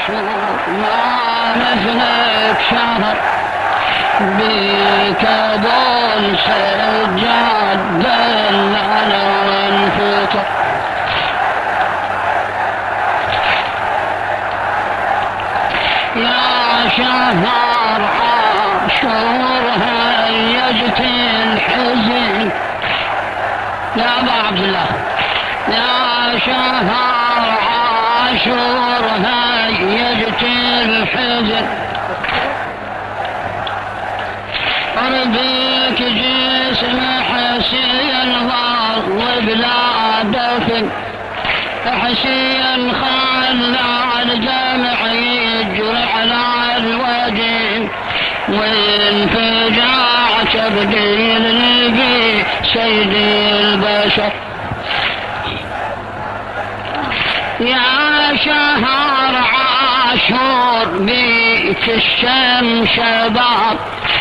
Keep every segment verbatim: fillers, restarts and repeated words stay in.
ما مثلك شهر بك ظل سجاد دلنا وانفطر يا شهر عاشور هيجت الحزن يا أبا عبد الله يا شهر عاشور هيجت الحزن ربيك جسم حسين ظل بلا دفن حسين خلى الدمع يجري على الوجه وانفجاع تبديل نبي سيد البشر يا شهر عاشور بيك الشمس باب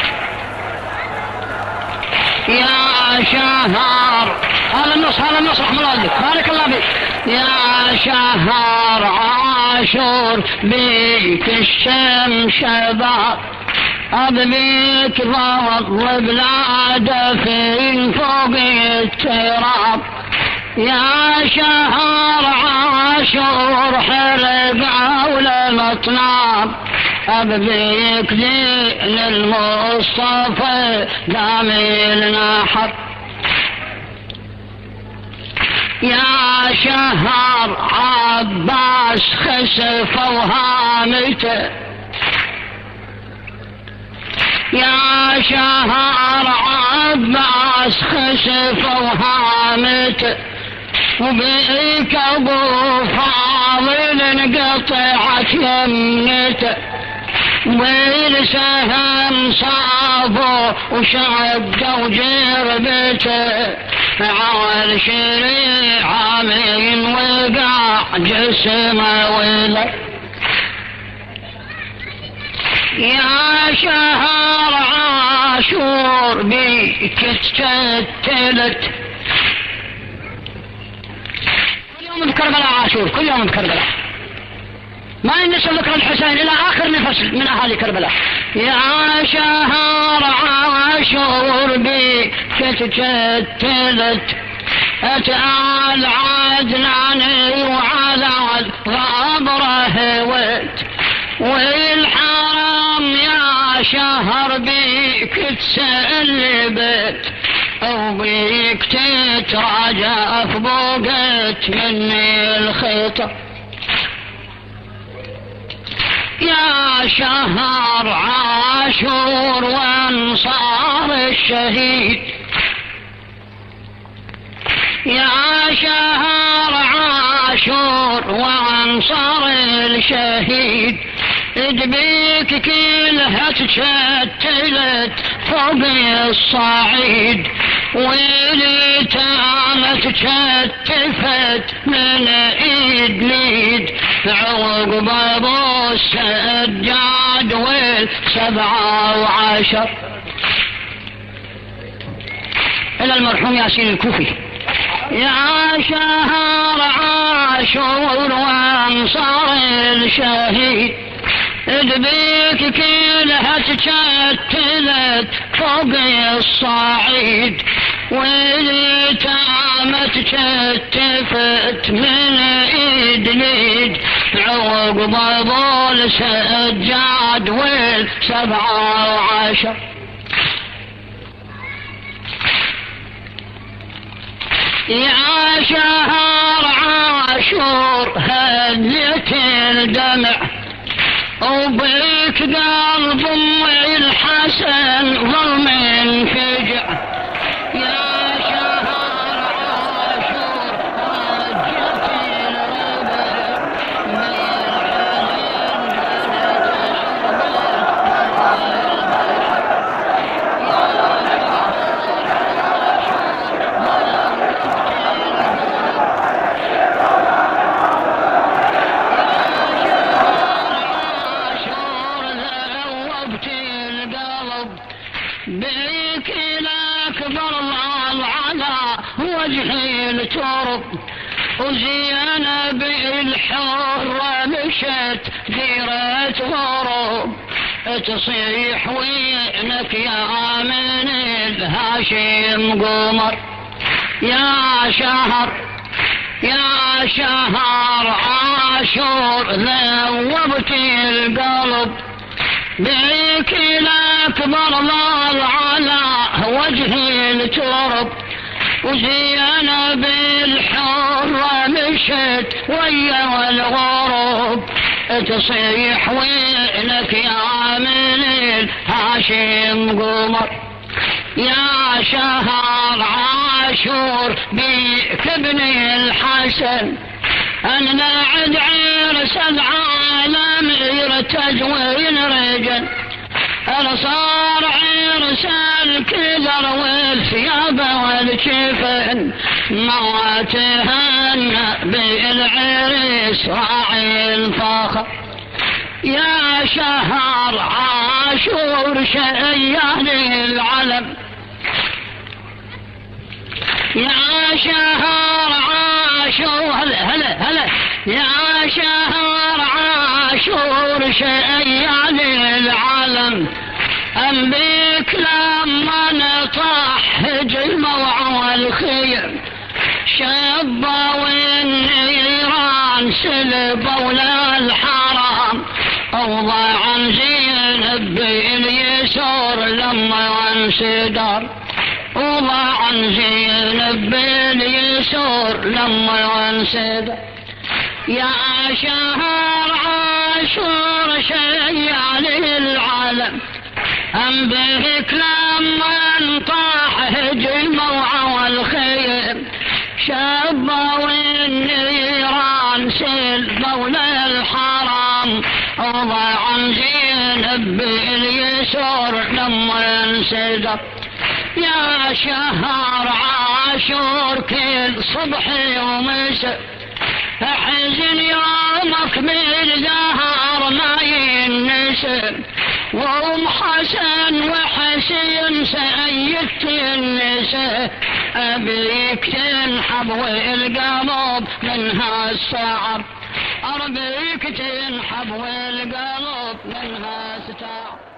يا شهر هذا النص هذا النص رحمه الله عليك بارك الله فيك يا شهر عاشور بيك الشمس باب أبنيك ظل بلا دفن فوق التراب يا شهر عاشور حرق أولى الأطناب أبنيك دين المصطفى دامي حق يا شهر عباس خسف وهامته يا شهر عباس خسف وهامته وبيك ابو فاضل قطعت يمنته والسهم صابه وشق وجربته عال شريعة من وقع جسمه وله يا شهر عاشور بيك تكتلت كل يوم بكربلاء عاشور كل يوم بكربلاء ما ينسى ذكر الحسين إلى آخر نفس من أهالي كربلاء يا شهر عاشور بيك تكتلت أتعال عدناني وعلى الغبره هوت والحرام يا شهر بيك تسلبت وبيك تتراجع فبوقت مني الخطر يا شهر عاشور وانصار الشهيد يا شهر عاشور وانصار الشهيد ادبيك كلها تشتلت فوق الصعيد واليتامى تشتفت من ايد ليد عقب ابو السجاد والسبعة وعشر الى المرحوم ياسين الكوفي يا شهر عاشور وانصار الشهيد ادبيك كلها تشتلت فوق الصعيد واليتامى تشتفت من ايد ليد عقب ابو السجاد والسبعة وعشر يا شهر عاشور هديت الدمع وبيك قلب امي الحسن ظلم انفجع يا شهر عاشور هجت الربع من بيك لك ظلال على وجهي الترب وزينب الحرة مشت ديرة غروب تصيح وينك يا من الهاشم قمر يا شهر يا شهر عاشور ذوبت القلب بيك الأكبر ظل على وجه الترب وزينب الحرة مشت ويا والغروب تصيح وينك يا من الهاشم قمر يا شهر عاشور بيك ابن الحسن أنا عد عرس العالم يرتج وينرجل أنا صار عرس الكدر والثياب والكفن ما تهنى بالعرس راعي الفخر يا شهر عاشور شيان العلم يا شهر عاشور هلا هلا هلا يا شهر عاشور شيان العلم أم بك لما نطح جموع والخير شبا والنيران سلبوا للحرام أوضع عن زينب باليسور لما وانسدر وضع عن زينب باليسور لما وانسدر يا شهر عاشور شيان العالم أم بك لما انطاح جموع والخير شبا والنيران سلبوا للحرام وضع عن زينب باليسور لما انسدر يا شهر عاشور كل صبح ومساء حزن يومك بالزهر ما ينسى وام حسن وحسين سيدت النساء أبيك تنحب والقلب منها السعر أربيك تنحب والقلب منها ستار